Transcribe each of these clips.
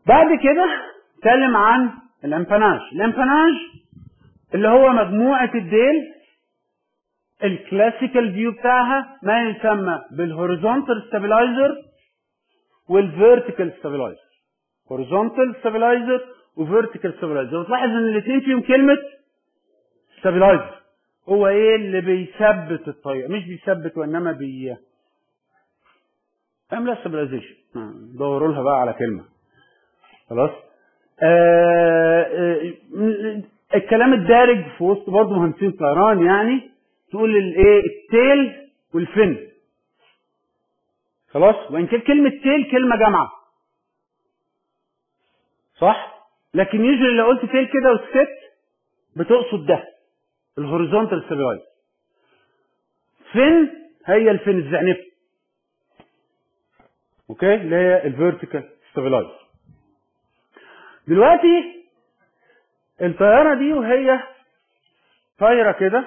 بعد كده اتكلم عن الامباناج. الامباناج اللي هو مجموعة الديل الكلاسيكال فيو بتاعها ما يسمى بالهوريزونتال ستابلايزر والفيرتيكال ستابلايزر. هوريزونتال ستابلايزر وفيرتيكال ستابلايزر، وتلاحظ ان الاثنين فيهم كلمة ستابلايزر. هو ايه اللي بيثبت الطريقة؟ مش بيثبت وانما اعمل ستابلايزيشن، دوروا لها بقى على كلمة. خلاص. الكلام الدارج في وسط برضه مهندسين الطيران يعني تقول الايه التيل والفن. خلاص. وان كان كلمة تيل كلمة جامعة صح، لكن يجري لو قلت تيل كده وسكت بتقصد ده الهوريزونتال ستابلايزر. فن هي الفن الزعنفة، اوكي، اللي هي الفيرتيكال ستابلايزر. دلوقتي الطيارة دي وهي طايرة كده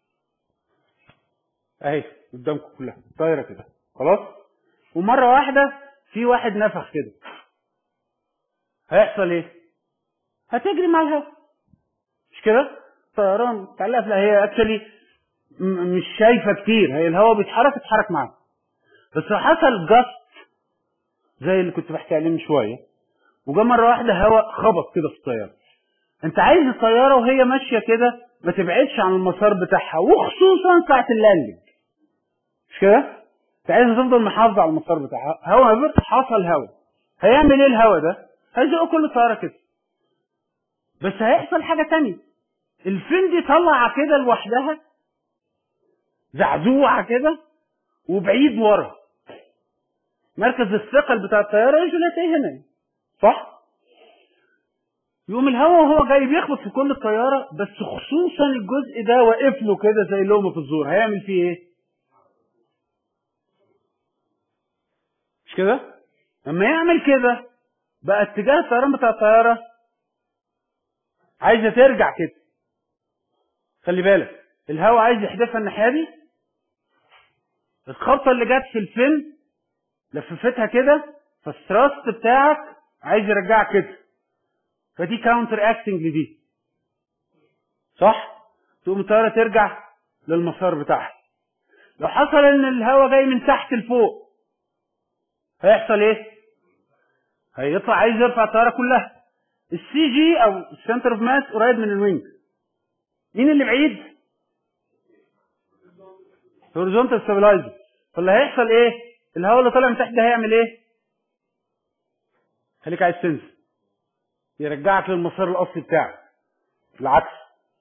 اهي قدامكم كلها طايرة كده خلاص، ومرة واحدة في واحد نفخ كده، هيحصل ايه؟ هتجري مع الهواء مش كده؟ طيران تعلق. لا، هي اكشلي مش شايفة كتير، هي الهواء بيتحرك تتحرك معاه. بس لو حصل جاست زي اللي كنت بحكي عليه من شوية وجا مرة واحدة هواء خبط كده في الطيارة، انت عايز الطيارة وهي ماشية كده ما تبعدش عن المسار بتاعها، وخصوصا ساعة اللاندنج مش كده؟ انت عايز تفضل محافظة على المسار بتاعها. هواء حصل هواء، هيعمل ايه الهواء ده؟ هيزق كل الطيارة كده. بس هيحصل حاجة تانية، الفين دي طلع كده لوحدها زعزوعة كده وبعيد ورا مركز الثقل بتاع الطيارة، يجي هتلاقيه هنا صح؟ يقوم الهواء وهو جاي بيخبط في كل الطيارة، بس خصوصا الجزء ده واقف له كده زي لقمة في الزور، هيعمل فيه ايه؟ مش كده؟ لما يعمل كده بقى اتجاه الطيران بتاع الطيارة عايزة ترجع كده. خلي بالك الهواء عايز يحدفها الناحية دي، الخبطة اللي جت في الفن لففتها كده، فالثراست بتاعك عايز يرجعك كده، فدي كاونتر اكتنج لدي صح؟ تقوم الطيارة ترجع للمسار بتاعها. لو حصل ان الهواء جاي من تحت لفوق هيحصل ايه؟ هيطلع عايز يرفع الطيارة كلها. السي جي او السنتر اوف ماس قريب من الوينج، مين اللي بعيد؟ هوريزونتال ستابلايزر. فاللي هيحصل ايه؟ الهواء اللي طالع من تحت ده هيعمل ايه؟ خليك عايز تنزل، يرجعك للمسار الاصلي بتاعك العكس.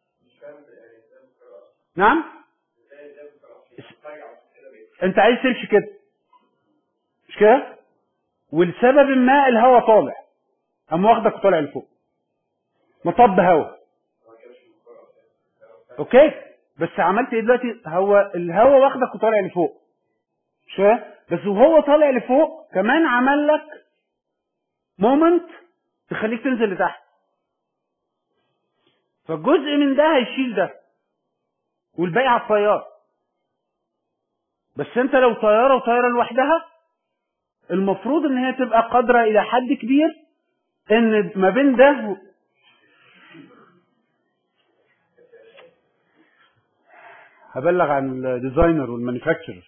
نعم؟ انت عايز تمشي كده مش كده؟ ولسبب ما الهواء طالع قام واخدك وطالع لفوق، مطب هواء اوكي، بس عملت ايه دلوقتي؟ الهواء واخدك وطالع لفوق مش كده؟ بس وهو طالع لفوق كمان عمل لك مومنت تخليك تنزل لتحت، فالجزء من ده هيشيل ده والباقي على الطيار. بس انت لو طياره وطياره لوحدها المفروض ان هي تبقى قادره الى حد كبير ان ما بين ده هبلغ عن الديزاينر والمانيفاكتشرر،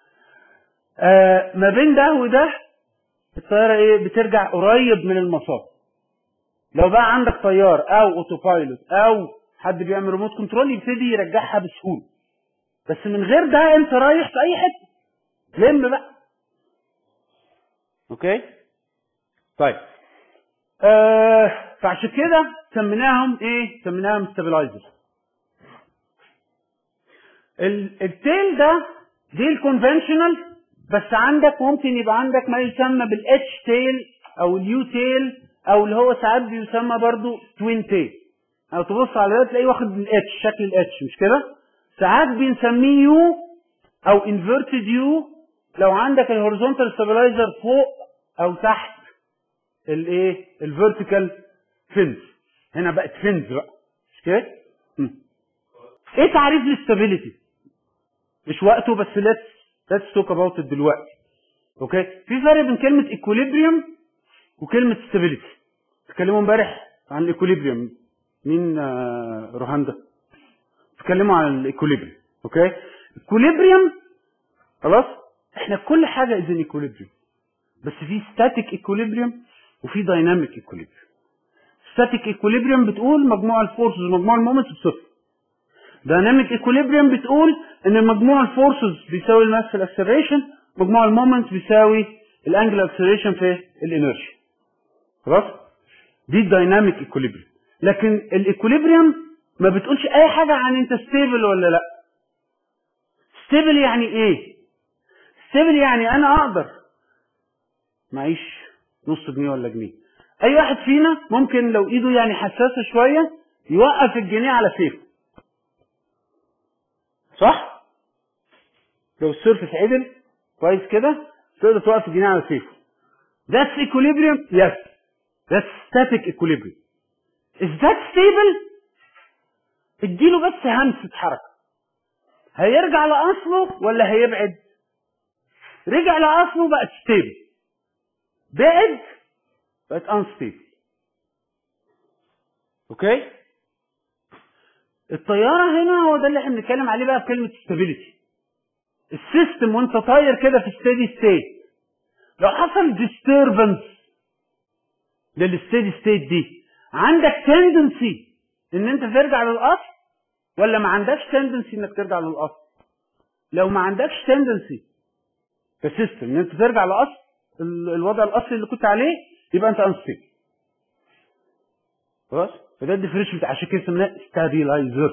ما بين ده وده الطياره ايه بترجع قريب من المسار. لو بقى عندك طيار او اوتو بايلوت او حد بيعمل ريموت كنترول يبتدي يرجعها بسهوله، بس من غير ده انت رايح في اي حته لم بقى. اوكي طيب، فعشان كده سميناهم ايه؟ سميناهم ستابلايزر. التيل ده دي الكونفنشنال، بس عندك ممكن يبقى عندك ما يسمى بالاتش تيل او اليو تيل او اللي هو ساعات بيسمى برضو توين تيل، او تبص على ده تلاقيه واخد الاتش شكل الاتش مش كده؟ ساعات بنسميه يو او انفيرتد يو لو عندك الهوريزونتال ستابلايزر فوق او تحت الايه؟ الفيرتيكال فينز. هنا بقت فينز بقى مش كده؟ ايه تعريف الاستابيليتي؟ مش وقته بس let's talk about it دلوقتي. اوكي، في فرق بين كلمة equilibrium وكلمة stability. تكلموا امبارح عن الايكوليبريم. مين روهاندا؟ تكلموا عن الايكوليبريم. اوكي، ايكوليبريم خلاص. احنا كل حاجه از ايكوليبريم، بس في ستاتيك ايكوليبريم وفي دايناميك ايكوليبريم. ستاتيك ايكوليبريم بتقول مجموع الفورسز ومجموع المومنتس بصفر. دايناميك ايكوليبريم بتقول ان مجموع الفورسز بيساوي الماس في الاكسلريشن، مجموع المومنتس بيساوي الانجل اكسلريشن في الانرشيا. خلاص، دي الدايناميك ايكوليبريم. لكن الايكوليبريم ما بتقولش اي حاجه عن انت ستيبل ولا لا. ستيبل يعني ايه؟ ستيبل يعني انا اقدر معيش نص جنيه ولا جنيه. اي واحد فينا ممكن لو ايده يعني حساسه شويه يوقف الجنيه على سيفه، صح؟ لو السيرفس عدل كويس كده تقدر توقف الجنيه على سيفه. That's equilibrium. Yes. That's static equilibrium. Is that stable؟ اديله بس همسة حركة، هيرجع لأصله ولا هيبعد؟ رجع لأصله بقت stable، بعد بقت unstable. اوكي؟ الطيارة هنا هو ده اللي احنا بنتكلم عليه بقى بكلمة stability. السيستم وانت طاير كده في steady state، لو حصل disturbance للستيدي ستيت دي، عندك تندنسي ان انت ترجع للاصل ولا ما عندكش تندنسي انك ترجع للاصل؟ لو ما عندكش تندنسي كسيستم ان انت ترجع لاصل الوضع الاصلي اللي كنت عليه، يبقى انت انستيبل. خلاص، فده الديفرنشال بتاع، عشان كده سميناه ستابيلايزر.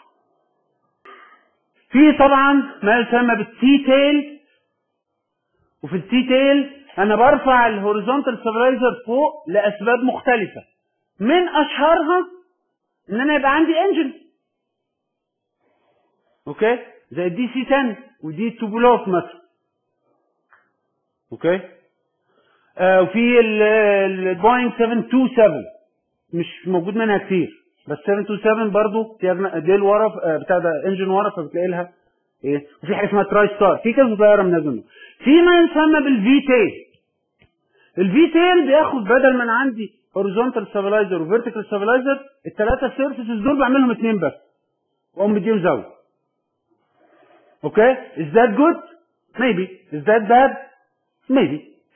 في طبعا ما يسمى بالتي تيل، وفي التي تيل انا برفع الهوريزونتال ستابلايزر فوق لاسباب مختلفه، من اشهرها ان انا يبقى عندي انجن. اوكي، زي الدي سي 10 ودي توبولوت مثلا. اوكي، وفي البوينج 727 مش موجود منها كتير، بس 727 برضو فيها ديل ورا بتاع ده انجن ورا، فبتلاقي لها ايه. وفي حاجه اسمها تراي ستار، في كذا طياره من منه. في ما يسمى بالفي تيل. الفي تيل بياخد بدل ما انا عندي هوريزونتال ستابلايزر وفيرتيكال ستابلايزر، الثلاثه سيرفيسز دول بعملهم اثنين بس واقوم مديهم زاويه. اوكي، is that good? maybe. is that bad? maybe.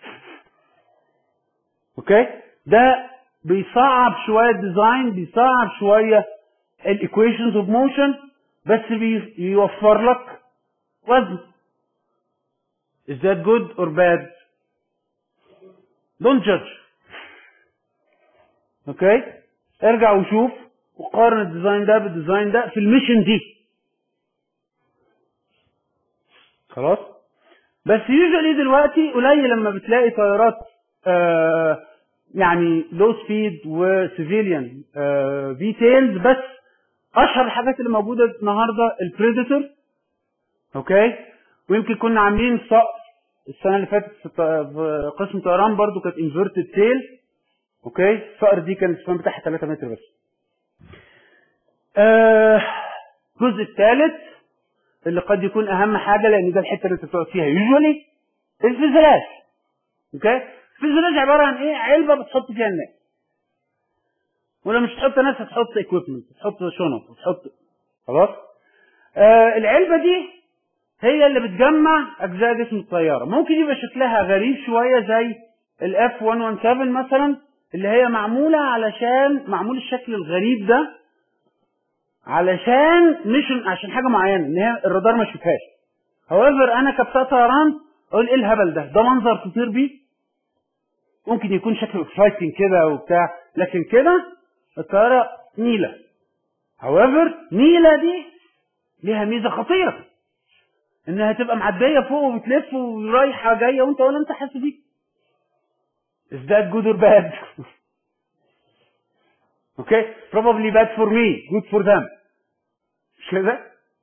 اوكي، ده بيصعب شويه الديزاين، بيصعب شويه الايكويشنز اوف موشن، بس بيوفر لك وزن. is that good or bad? don't judge. اوكي، ارجع وشوف وقارن الديزاين ده بالديزاين ده في الميشن دي. خلاص، بس يوجوالي دلوقتي قليل لما بتلاقي طيارات يعني لو سبيد وسيفيليان في تيلز. بس اشهر الحاجات اللي موجوده النهارده البريديتور. اوكي، ويمكن كنا عاملين صقر السنه اللي فاتت في قسم طيران برضو، كانت انفيرتد تيل. اوكي، الصقر دي كان السبان بتاعها 3 متر بس. الجزء الثالث اللي قد يكون اهم حاجه، لان ده الحته اللي انت بتقعد فيها يوجوالي، الفيزلاج. اوكي، الفيزلاج عباره عن ايه؟ علبه بتحط فيها الناس، ولو مش تحط ناس هتحط اكويبمنت، تحط شنط، وتحط. خلاص، العلبه دي هي اللي بتجمع اجزاء جسم الطياره. ممكن يبقى شكلها غريب شويه زي الاف 117 مثلا، اللي هي معموله علشان معمول الشكل الغريب ده علشان مش عشان حاجه معينه، ان هي الرادار ما يشوفهاش. however انا كبتاع طيران اقول ايه الهبل ده؟ ده منظر تطير بيه؟ ممكن يكون شكله اكسايتنج كده وبتاع، لكن كده الطياره نيله. however نيله دي ليها ميزه خطيره، انها تبقى معديه فوق وبتلف ورايحه جايه وانت ولا انت حاسس بيه. is that good or bad? okay, probably bad for me, good for them. مش كده؟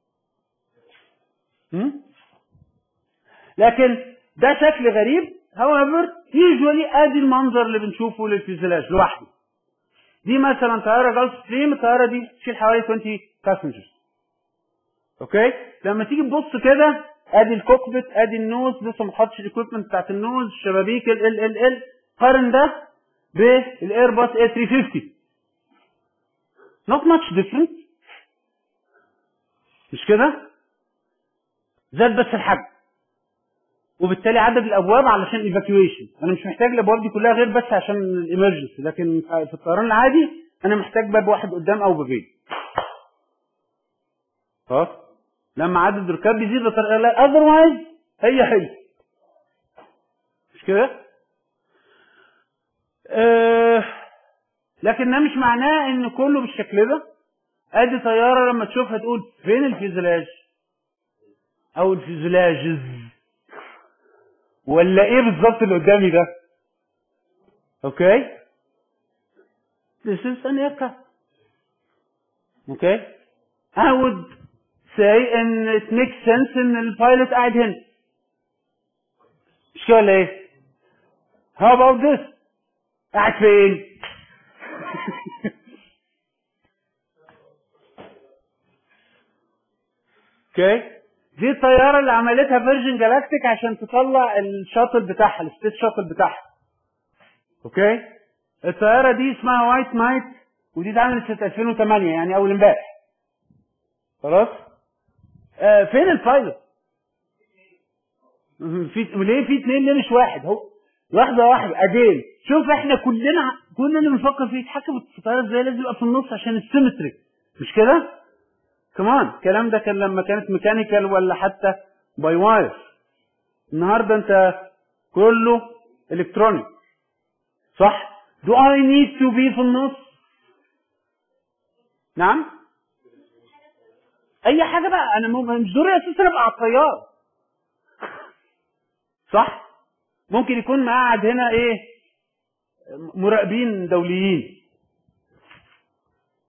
لكن ده شكل غريب. however usually ادي المنظر اللي بنشوفه للفيزلاج لوحده. دي مثلا طياره جولف ستريم، الطياره دي تشيل حوالي 20 باسنجرز. اوكي، لما تيجي تبص كده ادي الكوكبيت، ادي النوز، لسه ما حطش الاكويبمنت بتاعت النوز، الشبابيك، ال قارن ده بالايرباص A350. not much different، مش كده؟ زاد بس الحجم، وبالتالي عدد الابواب علشان ايفاكيويشن. انا مش محتاج الابواب دي كلها غير بس عشان الامرجنسي، لكن في الطيران العادي انا محتاج باب واحد قدام او بابين. خلاص؟ لما عدد الركاب بيزيد اذروايز هي مش كده؟ لكن ده مش معناه ان كله بالشكل ده. ادي طياره لما تشوفها تقول فين الفيزلاج او الفيزلاجز، ولا ايه بالظبط اللي قدامي ده؟ اوكي؟ This is an aircraft. Okay? I would say ان it makes sense ان البايلوت قاعد هنا. مش كده ولا ايه؟ How about this؟ قاعد فين؟ اوكي؟ دي الطيارة اللي عملتها فيرجن جالاكتيك عشان تطلع الشاتل بتاعها، السبيس شاتل بتاعها. اوكي؟ الطيارة دي اسمها وايت نايت، ودي اتعملت سنة 2008 يعني اول امبارح. خلاص؟ فين البايلوت؟ ليه في اثنين ليه مش واحد؟ هو واحدة ادين. شوف احنا كلنا بنفكر في يتحكم في الطيارة ازاي، لازم يبقى في النص عشان السيمتري، مش كده؟ كمان الكلام ده كان لما كانت ميكانيكال ولا حتى باي واير. النهارده انت كله الكترونيك، صح؟ Do I need to be في النص؟ نعم؟ اي حاجه بقى، انا مش ضروري اساسا ابقى على الطياره، صح؟ ممكن يكون مقعد هنا ايه، مراقبين دوليين،